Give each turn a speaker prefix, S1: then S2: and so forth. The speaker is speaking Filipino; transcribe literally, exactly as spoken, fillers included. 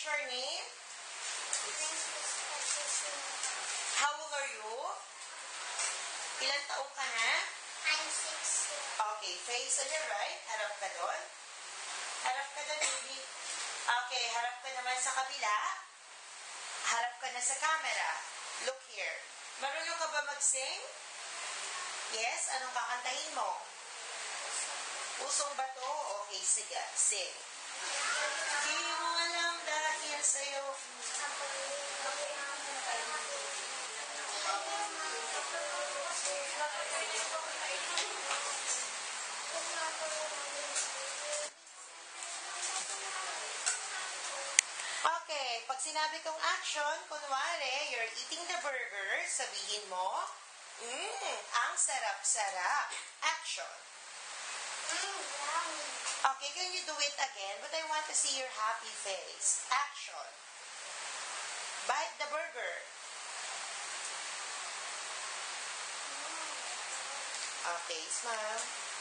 S1: What's your name? How old are you? Ilang taong ka na?
S2: I'm six.
S1: Okay, face on your right. Harap ka doon. Harap ka doon, baby. Okay, harap ka naman sa kabila. Harap ka na sa camera. Look here. Marunong ka ba mag-sing? Yes? Anong kakantahin mo? Pusong bato? Okay, sige. Sing. Di mo alam dahil sa'yo. Okay, pag sinabi kong action, kunwari, you're eating the burger, sabihin mo, mmm, ang sarap-sarap. Action. Okay, can you do it again? But I want to see your happy face. Action. Bite the burger. Okay, smile.